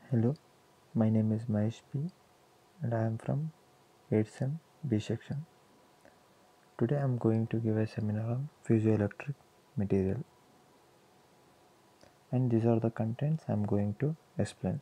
Hello, my name is Mahesh P and I am from 8th Sem B section. Today I am going to give a seminar on piezoelectric material, and these are the contents I am going to explain.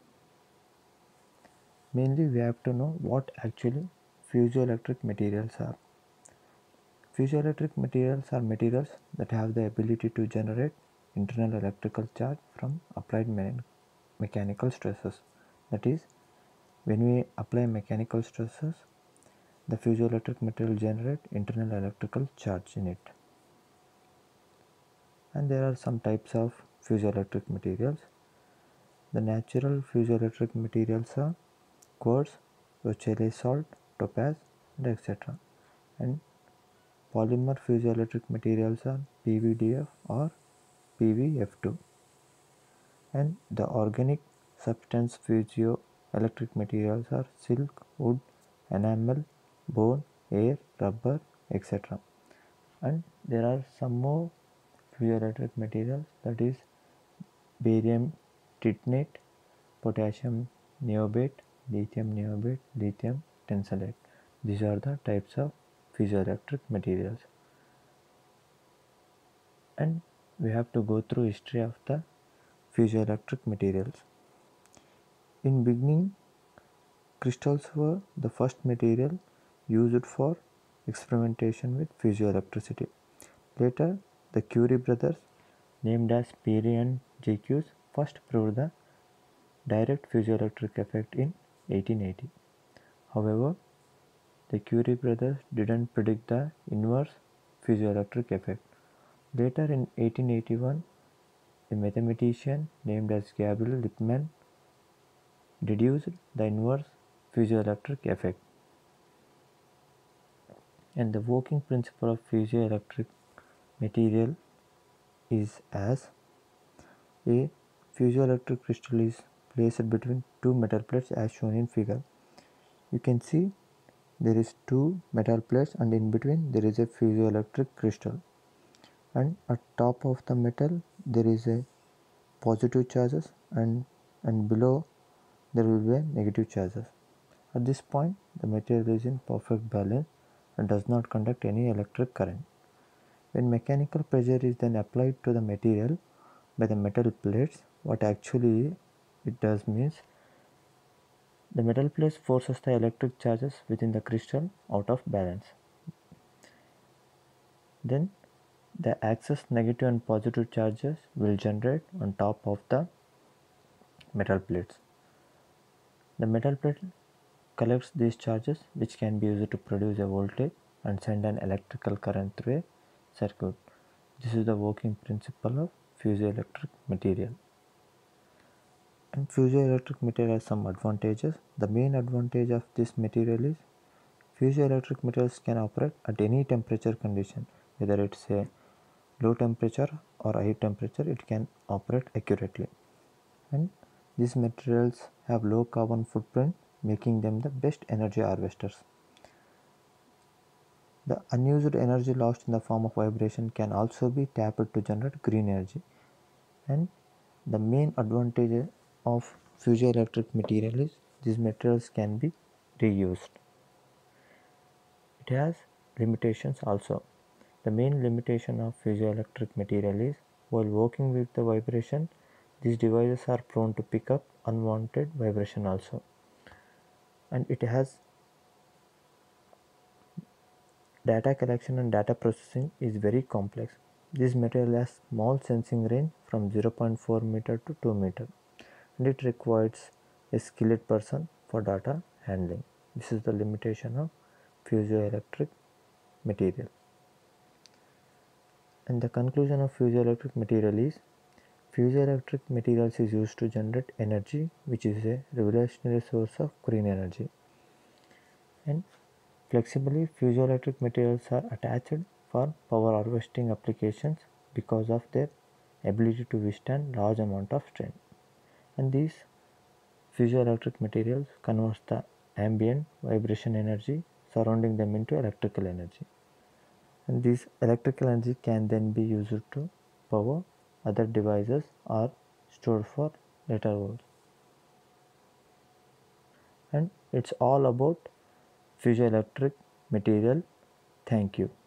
Mainly we have to know what actually piezoelectric materials are. Piezoelectric materials are materials that have the ability to generate internal electrical charge from applied mechanical stresses. That is, when we apply mechanical stresses, the piezoelectric material generate internal electrical charge in it. And there are some types of piezoelectric materials. The natural piezoelectric materials are quartz, rochelle salt, topaz, and etc. And polymer piezoelectric materials are PVDF or PVF2. And the organic substance piezoelectric materials are silk, wood, enamel, bone, air, rubber, etc. And there are some more piezoelectric materials, that is barium titanate, potassium niobate, lithium tensellate. These are the types of piezoelectric materials. And we have to go through history of the piezoelectric materials. In beginning, crystals were the first material used for experimentation with piezoelectricity. Later, the Curie brothers, named as Pierre and Jacques, first proved the direct piezoelectric effect in 1880. However, the Curie brothers didn't predict the inverse piezoelectric effect. Later in 1881, a mathematician named as Gabriel Lippmann deduced the inverse piezoelectric effect. And the working principle of piezoelectric material is as a piezoelectric crystal is placed between two metal plates as shown in figure. You can see there is two metal plates and in between there is a piezoelectric crystal, and at top of the metal there is a positive charges and below there will be a negative charges. At this point the material is in perfect balance and does not conduct any electric current. When mechanical pressure is then applied to the material by the metal plates, what actually it does means the metal plates forces the electric charges within the crystal out of balance. Then the excess negative and positive charges will generate on top of the metal plates. The metal plate collects these charges, which can be used to produce a voltage and send an electrical current through a circuit. This is the working principle of piezoelectric material. And piezoelectric material has some advantages. The main advantage of this material is piezoelectric materials can operate at any temperature condition, whether it's a low temperature or high temperature, it can operate accurately. And these materials have low carbon footprint, making them the best energy harvesters. The unused energy lost in the form of vibration can also be tapped to generate green energy. And the main advantage of piezoelectric material is these materials can be reused. It has limitations also. The main limitation of piezoelectric material is while working with the vibration, these devices are prone to pick up unwanted vibration also. And it has data collection and data processing is very complex. This material has small sensing range from 0.4 meter to 2 meter, and it requires a skilled person for data handling. This is the limitation of piezoelectric material. And the conclusion of piezoelectric material is piezoelectric materials is used to generate energy, which is a revolutionary source of green energy. And flexibly, piezoelectric materials are attached for power harvesting applications because of their ability to withstand large amount of strain. And these piezoelectric materials converts the ambient vibration energy surrounding them into electrical energy. And this electrical energy can then be used to power other devices or stored for later use. and it's all about piezoelectric material. Thank you.